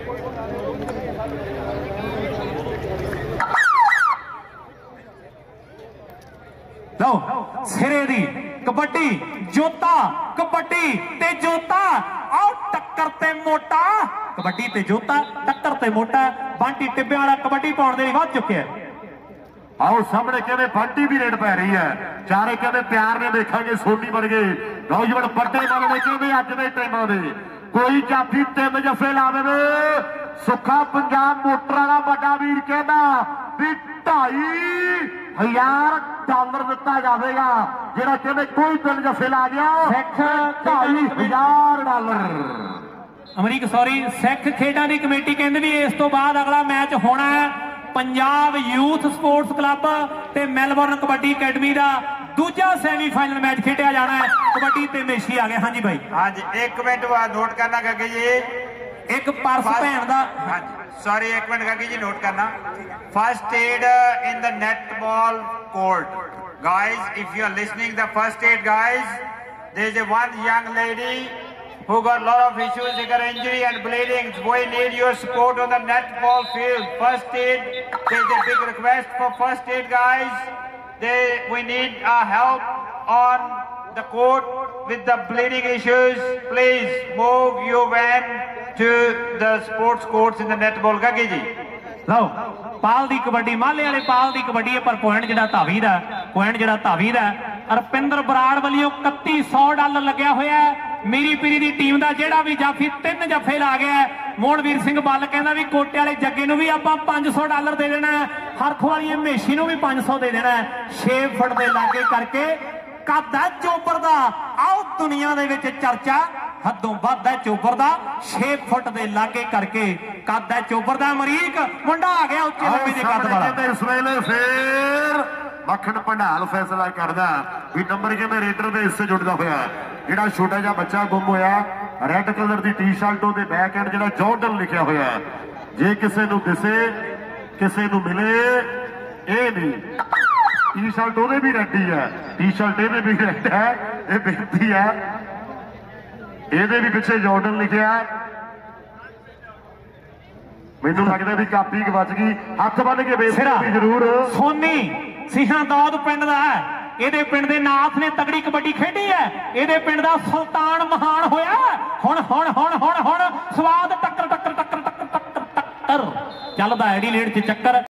लो सिरे दी कबड्डी जोता कबड्डी ते जोता आओ टक्कर ते मोटा कबड्डी ते जोता टक्कर ते मोटा बंटी टिब्बे वाला कबड्डी पाउण दे लई वध चुके हैं। आओ सामने कहते बंटी भी रेड पै रही है चारे कहते प्यार ने देखांगे सोनी बन गए नौजवान बड़े बनने कहते अज के टाइमां दे कोई जाफी 3 जफे ला दे सुखा पंजाब मोटर वाला बड़ा वीर कहता भी $2,500 दिता जाएगा जेड़ा कहते कोई 3 जफे ला गया $2,500। अमरीक सॉरी सिख खेडा की कमेटी कहती भी इस तो बाद अगला मैच होना है पंजाब यूथ स्पोर्ट्स क्लब ते मेलबोर्न कबड्डी अकेडमी का दूजा सैमीफाइनल मैच खेडिया जाना है कबड्डी ते मेशी आ गए। हाँ जी भाई हाँ जी 1 मिनट बाद नोट करना गगे जी एक पर्स भैन दा हाँ जी सॉरी 1 मिनट गगे जी नोट करना first aid in the netball court guys if you are listening the first aid guys there is a one young lady who got a lot of issues she got injury and bleeding we need your support on the netball field first aid there is a big request for first aid guys we need help on the court with the bleeding issues please move your van to the sports courts in the netball gage ji लो पाल दी कबड्डी माले वाले पाल दी कबड्डी है पर point जिहड़ा धावी दा पॉइंट जिहड़ा धावी दा रपिंदर बराड़ वालियों $3100 लग्या होया है मेरी पीरी दी टीम दा जेड़ा भी जाफी 3 जफे ला गया है मोहनवीर सिंह बल कहंदा भी कोटे वाले जग्गे नूं भी आपां $500 दे देना है हरख वाली मेशी नूं भी 500 दे देना है 6 फुट दे लागे करके कद है चोपर दा आओ दुनिया दे विच चर्चा हदों वध है चोपर दा 6 फुट दे लागे करके कद है चोपर दा अमरीक मुंडा आ गया उच्चे लंबे दे कद वाला इस वेले फिर मक्खन भंडाल फैसला करदा भी नंबर कहते रेडर दे हिस्से जुड़दा होया जिहड़ा छोटा जिहा बच्चा गुम होया रेड कलर दी टी-शर्ट उहदे बैक एंड जिहड़ा जॉर्डन लिखिया होया जे किसे नूं दिसे किसे नूं मिले ए नहीं टी-शर्ट उहदे भी रेड ही है टी-शर्ट इहदे भी रेड है ये बेनती है ਇਹਦੇ ਵੀ ਪਿੱਛੇ ਜਾਰਡਨ ਲਿਖਿਆ ਮੈਨੂੰ ਲੱਗਦਾ ਵੀ ਕਾਪੀ ਗਵੱਜ ਗਈ ਹੱਥ ਬੰਨ ਕੇ ਬੇਸਰਾ ਜ਼ਰੂਰ ਸੋਨੀ ਸਿੰਘਾਂ ਦੌਦ ਪਿੰਡ ਦਾ ਹੈ ਇਹਦੇ ਪਿੰਡ ਦੇ ਨਾਥ ਨੇ ਤਗੜੀ ਕਬੱਡੀ ਖੇਡੀ ਹੈ ਇਹਦੇ ਪਿੰਡ ਦਾ ਸੁਲਤਾਨ ਮਹਾਨ ਹੋਇਆ ਹੁਣ ਹੁਣ ਹੁਣ ਹੁਣ ਹੁਣ ਸਵਾਦ ਟੱਕਰ ਟੱਕਰ ਟੱਕਰ ਟੱਕਰ ਟੱਕਰ ਚੱਲਦਾ ਐਡੀਲੇਡ 'ਚ ਚੱਕਰ